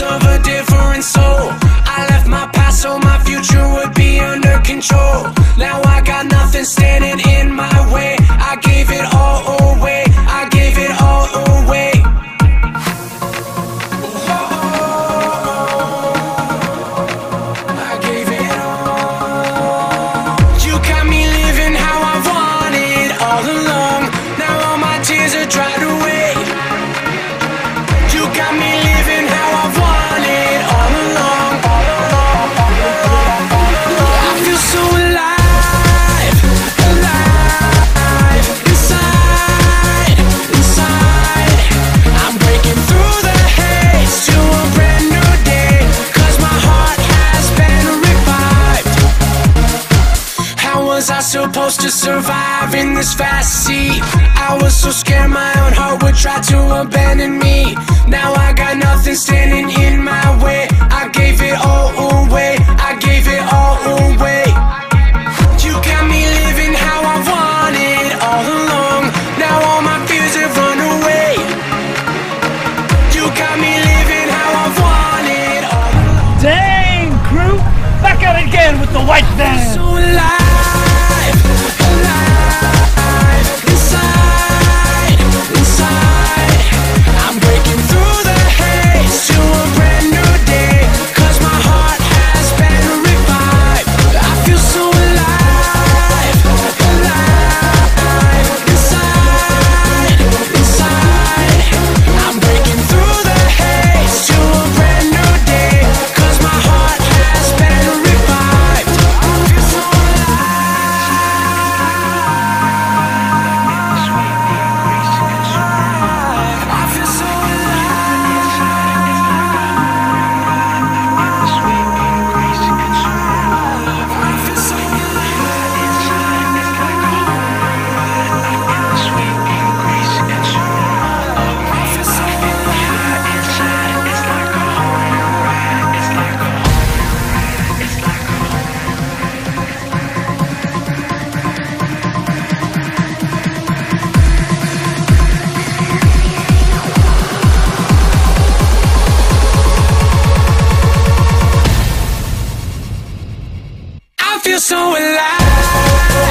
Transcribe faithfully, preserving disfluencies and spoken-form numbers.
pieces of a different soul. I left my past so my future would be under control. Now I got nothing standing in my way. I gave it all away, I gave it all away. I gave it all. You got me living how I wanted all along. Now all my tears are dried away. You got me living how I wanted all along, all along, all along, all along. I feel so alive, alive, inside, inside. I'm breaking through the haze to a brand new day, 'cause my heart has been revived. How was I supposed to survive in this fast sea? I was so scared my own heart would try to abandon me. Now I got nothing standing in my way. I gave it all away, I gave it all away. You got me living how I wanted all along. Now all my fears have run away. You got me living how I wanted all along. Dang, crew! Back at it again with the white van! So alive, alive, inside, inside. I'm breaking through the haze to a brand new day, 'cause my heart has been revived. I feel so alive, alive, inside, inside. I'm breaking through the haze to a brand new day, 'cause my heart has been revived. I feel so alive. I feel so I feel so alive.